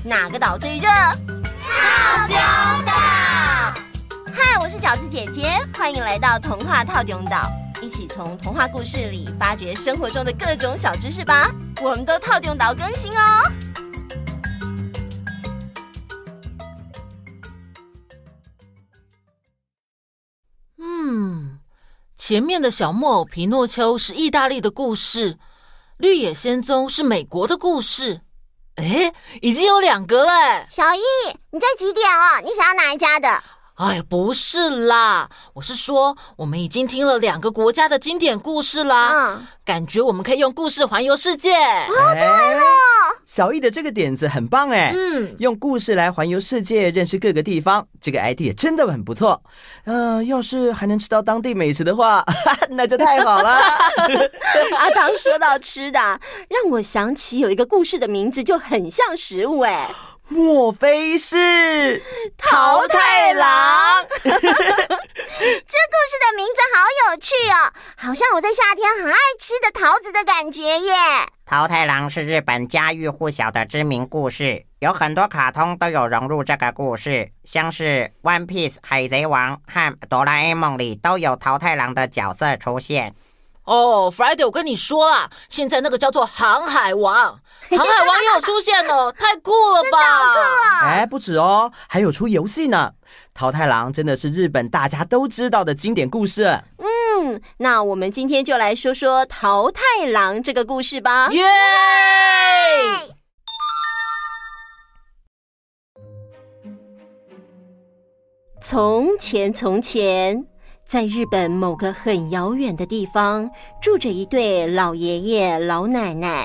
哪个岛最热？ 套中岛。 嗨，我是饺子姐姐，欢迎来到童话套中岛，一起从童话故事里发掘生活中的各种小知识吧。我们都套中岛更新哦。 前面的小木偶皮诺丘是意大利的故事，绿野仙踪是美国的故事。哎，已经有2个了。 小易，你在几点哦？你想要哪一家的？ 哎，不是啦，我是说我们已经听了2个国家的经典故事啦。感觉我们可以用故事环游世界。 对哦， 小易的这个点子很棒哎。用故事来环游世界，认识各个地方，这个 idea 真的很不错。要是还能吃到当地美食的话，那就太好了。 阿当说到吃的，让我想起有一个故事的名字就很像食物哎。 莫非是桃太郎？ 这故事的名字好有趣哦，好像我在夏天很爱吃的桃子的感觉耶。 桃太郎是日本家喻户晓的知名故事，有很多卡通都有融入这个故事，像是 One Piece 海贼王和哆啦 A 梦里都有桃太郎的角色出现。 Friday， 我跟你说啦，现在那个叫做航海王，航海王也有出现哦，太酷了吧！ 真的好酷哦！ 不止哦，还有出游戏呢。桃太郎真的是日本大家都知道的经典故事。 那我们今天就来说说桃太郎这个故事吧。 耶！ 从前从前，在日本某个很遥远的地方，住着一对老爷爷老奶奶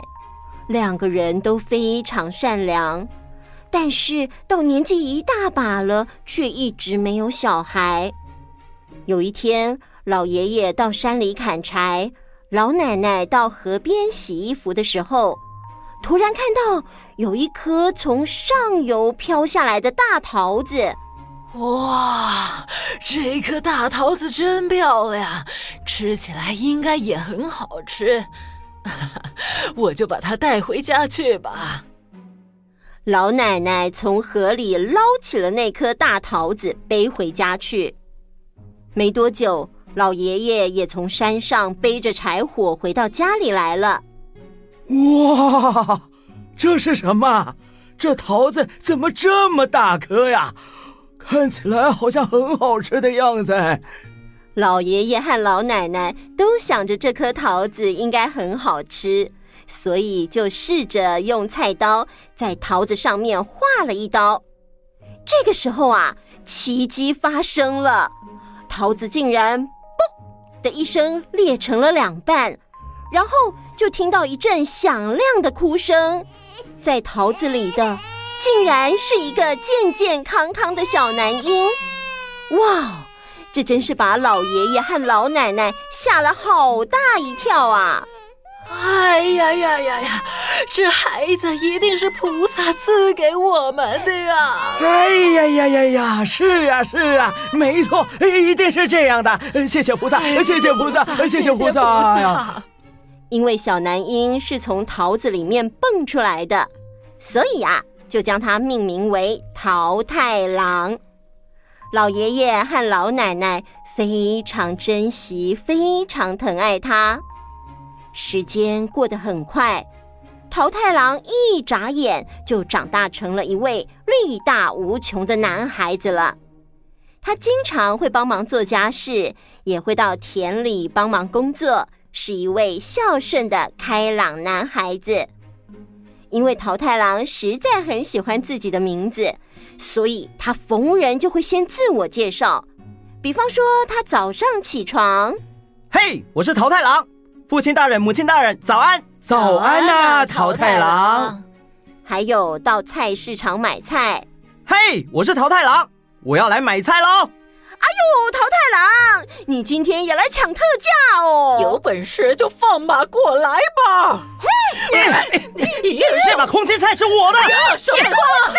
，2个人都非常善良，但是到年纪一大把了，却一直没有小孩。有一天，老爷爷到山里砍柴，老奶奶到河边洗衣服的时候，突然看到有一颗从上游飘下来的大桃子。 哇，这颗大桃子真漂亮，吃起来应该也很好吃。我就把它带回家去吧。 老奶奶从河里捞起了那颗大桃子，背回家去。没多久，老爷爷也从山上背着柴火回到家里来了。 哇，这是什么？这桃子怎么这么大颗呀？看起来好像很好吃的样子。 老爷爷和老奶奶都想着这颗桃子应该很好吃，所以就试着用菜刀在桃子上面划了一刀。这个时候啊，奇迹发生了，桃子竟然“嘣”的一声裂成了2半，然后就听到一阵响亮的哭声，在桃子里的竟然是一个健健康康的小男婴。哇，这真是把老爷爷和老奶奶吓了好大一跳啊！ 哎呀呀呀呀，这孩子一定是菩萨赐给我们的呀！ 哎呀呀呀呀，是啊是啊，没错，一定是这样的。谢谢菩萨，谢谢菩萨，谢谢菩萨呀！ 因为小男婴是从桃子里面蹦出来的，所以啊，就将它命名为桃太郎。老爷爷和老奶奶非常珍惜，非常疼爱他。时间过得很快，桃太郎一眨眼就长大成了一位力大无穷的男孩子了。他经常会帮忙做家事，也会到田里帮忙工作，是一位孝顺的开朗男孩子。因为桃太郎实在很喜欢自己的名字，所以他逢人就会先自我介绍。比方说，他早上起床， 嘿，我是桃太郎，父亲大人母亲大人早安。早安啊，桃太郎。 还有到菜市场买菜， 嘿，我是桃太郎，我要来买菜咯。 哎呦，桃太郎，你今天也来抢特价哦！ 有本事就放马过来吧！ 这把空心菜是我的！ 什么话？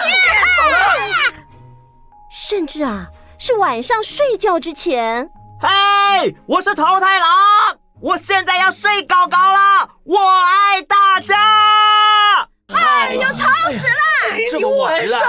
甚至啊，是晚上睡觉之前。 嘿，我是桃太郎，我现在要睡高高了，我爱大家。 哎呦，吵死了！ 这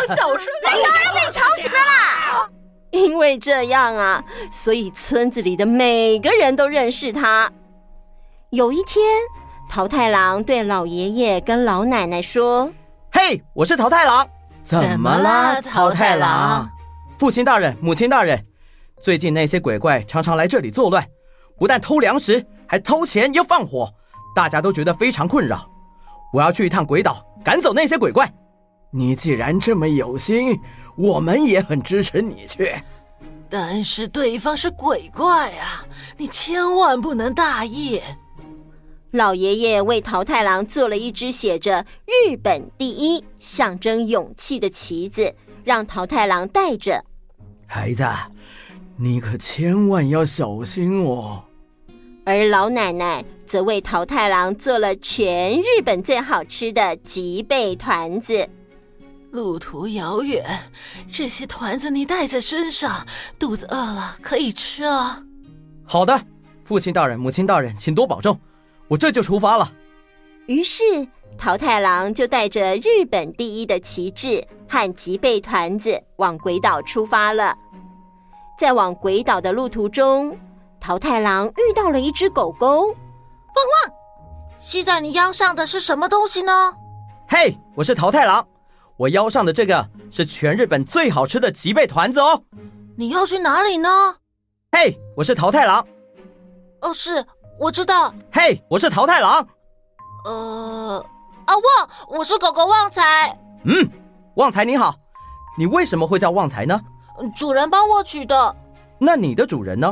小声， 小人被吵醒了啦！ 因为这样啊，所以村子里的每个人都认识他。有一天，桃太郎对老爷爷跟老奶奶说：“ 嘿，我是桃太郎。” 怎么啦，桃太郎？ 父亲大人，母亲大人，最近那些鬼怪常常来这里作乱，不但偷粮食，还偷钱又放火，大家都觉得非常困扰。我要去一趟鬼岛，赶走那些鬼怪。你既然这么有心，我们也很支持你去。 但是对方是鬼怪啊，你千万不能大意。 老爷爷为桃太郎做了一只写着“日本第一”象征勇气的旗子，让桃太郎带着。 孩子，你可千万要小心哦。 而老奶奶则为桃太郎做了全日本最好吃的吉贝团子。 路途遥远，这些团子你带在身上，肚子饿了可以吃啊。 好的，父亲大人，母亲大人，请多保重。我这就出发了。 于是桃太郎就带着日本第一的旗帜和吉贝团子往鬼岛出发了。在往鬼岛的路途中，桃太郎遇到了一只狗狗。汪汪，系在你腰上的是什么东西呢？ 嘿，我是桃太郎，我腰上的这个是全日本最好吃的吉贝团子哦。 你要去哪里呢？ 嘿，我是桃太郎。 哦，是，我知道。 嘿，我是桃太郎。 我是狗狗旺财。 旺财你好，你为什么会叫旺财呢？ 主人帮我取的。 那你的主人呢？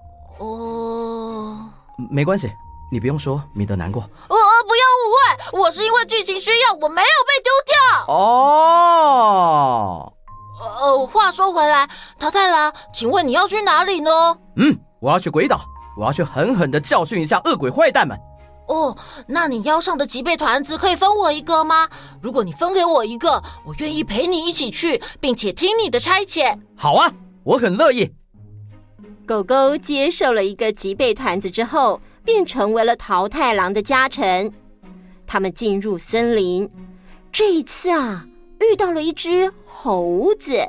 没关系，你不用说，免得难过。 不要误会，我是因为剧情需要，我没有被丢掉。 哦。 话说回来，桃太郎，请问你要去哪里呢？ 我要去鬼岛，我要去狠狠地教训一下恶鬼坏蛋们。 那你腰上的吉贝团子可以分我一个吗？如果你分给我一个，我愿意陪你一起去，并且听你的差遣。 好啊，我很乐意。 狗狗接受了一个吉贝团子之后，便成为了桃太郎的家臣。他们进入森林，这一次啊，遇到了一只猴子。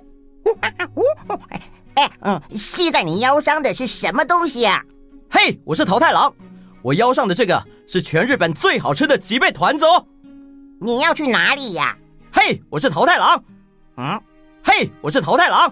系在你腰上的是什么东西啊？ 嘿，我是桃太郎，我腰上的这个是全日本最好吃的吉贝团子哦。 你要去哪里呀？ 嘿，我是桃太郎。嘿，我是桃太郎。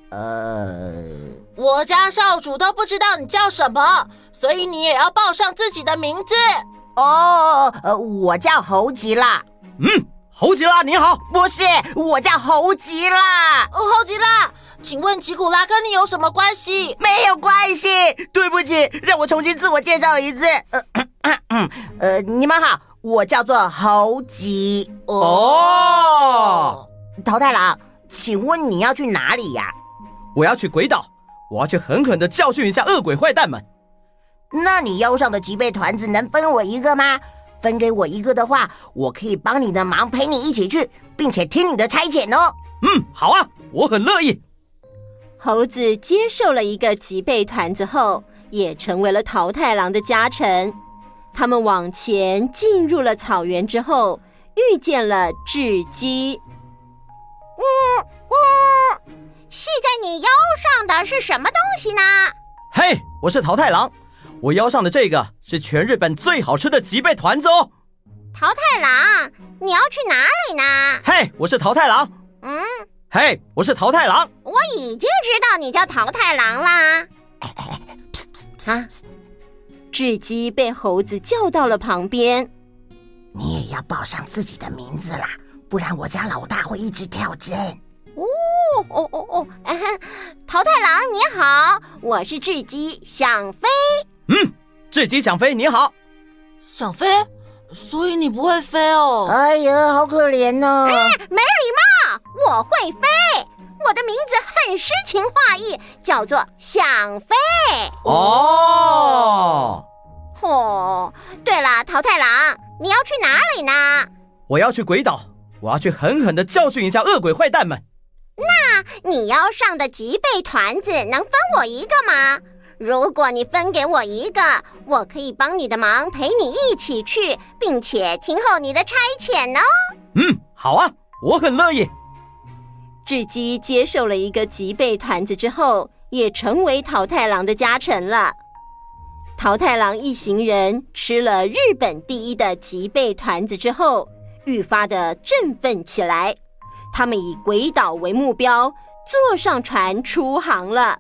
我家少主都不知道你叫什么，所以你也要报上自己的名字。 我叫猴吉拉。 猴吉拉你好。 不是，我叫猴吉拉。 猴吉拉，请问吉古拉跟你有什么关系？ 没有关系，对不起，让我重新自我介绍一次。你们好，我叫做猴吉。桃太郎，请问你要去哪里呀？ 我要去鬼岛，我要去狠狠地教训一下恶鬼坏蛋们。 那你腰上的吉贝团子能分我一个吗？分给我一个的话，我可以帮你的忙，陪你一起去，并且听你的差遣哦。 好啊，我很乐意。 猴子接受了一个吉贝团子后，也成为了桃太郎的家臣。他们往前进入了草原之后，遇见了雉鸡。 系在你腰上的是什么东西呢？ 嘿，我是桃太郎，我腰上的这个是全日本最好吃的吉贝团子哦。 桃太郎，你要去哪里呢？ 嘿，我是桃太郎。嘿，我是桃太郎。 我已经知道你叫桃太郎啦。 雉鸡被猴子叫到了旁边。 你也要报上自己的名字啦，不然我家老大会一直跳针。 桃太郎你好，我是雉鸡想飞。 雉鸡想飞你好。 想飞？所以你不会飞哦？ 哎呀，好可怜哦。 没礼貌，我会飞，我的名字很诗情画意，叫做想飞。对了，桃太郎，你要去哪里呢？ 我要去鬼岛，我要去狠狠地教训一下恶鬼坏蛋们。 那你腰上的吉贝团子能分我一个吗？如果你分给我一个，我可以帮你的忙，陪你一起去，并且听候你的差遣哦。 好啊，我很乐意。 雉鸡接受了一个吉贝团子之后，也成为桃太郎的家臣了。桃太郎一行人吃了日本第一的吉贝团子之后，愈发的振奋起来。他们以鬼岛为目标，坐上船出航了。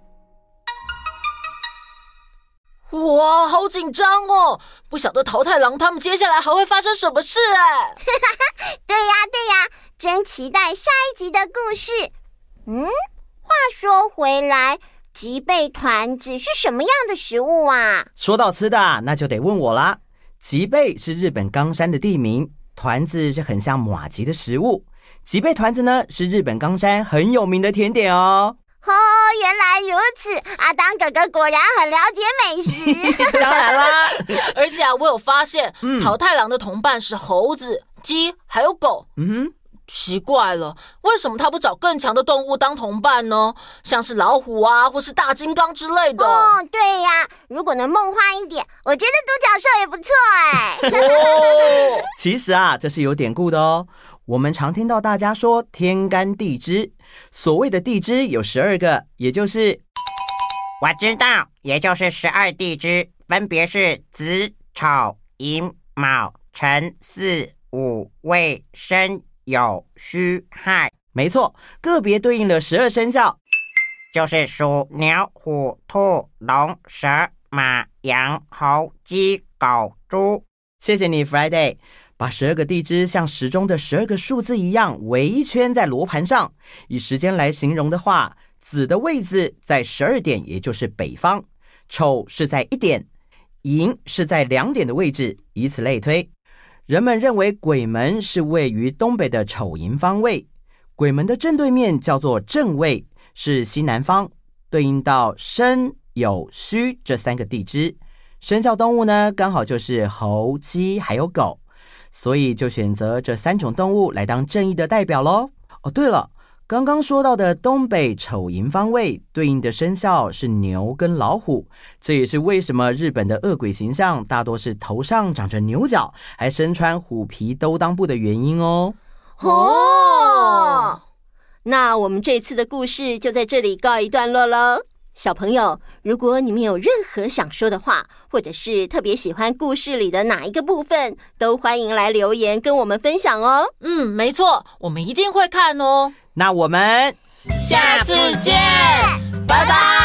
哇，好紧张哦！不晓得桃太郎他们接下来还会发生什么事哎。 对呀，真期待下一集的故事。话说回来，吉贝团子是什么样的食物啊？ 说到吃的，那就得问我啦。吉贝是日本冈山的地名，团子是很像麻糬的食物。吉贝团子呢，是日本冈山很有名的甜点哦。 原来如此，阿当哥哥果然很了解美食。 当然啦， 而且我有发现，桃太郎的同伴是猴子、鸡还有狗。奇怪了，为什么他不找更强的动物当同伴呢？像是老虎啊，或是大金刚之类的。 对呀，如果能梦幻一点，我觉得独角兽也不错哎。 其实啊，这是有典故的哦。我们常听到大家说天干地支，所谓的地支有12个，也就是我知道，也就是12地支，分别是子、丑、寅、卯、辰、巳、午、未、申、酉、戌、亥。 没错，个别对应了12生肖， 就是鼠、牛、虎、兔、龙、蛇、马、羊、猴、鸡、狗、猪。 谢谢你 Friday， 把12个地支像时钟的12个数字一样围一圈在罗盘上。以时间来形容的话，子的位置在12点，也就是北方；丑是在1点，寅是在2点的位置，以此类推。人们认为鬼门是位于东北的丑寅方位，鬼门的正对面叫做正位，是西南方，对应到申、酉、戌这3个地支。生肖动物呢，刚好就是猴、鸡还有狗，所以就选择这3种动物来当正义的代表咯。对了，刚刚说到的东北丑寅方位对应的生肖是牛跟老虎，这也是为什么日本的恶鬼形象大多是头上长着牛角，还身穿虎皮兜裆布的原因哦。 那我们这次的故事就在这里告一段落咯。小朋友，如果你们有任何想说的话，或者是特别喜欢故事里的哪一个部分，都欢迎来留言跟我们分享哦。 没错，我们一定会看哦。 那我们下次见，拜拜。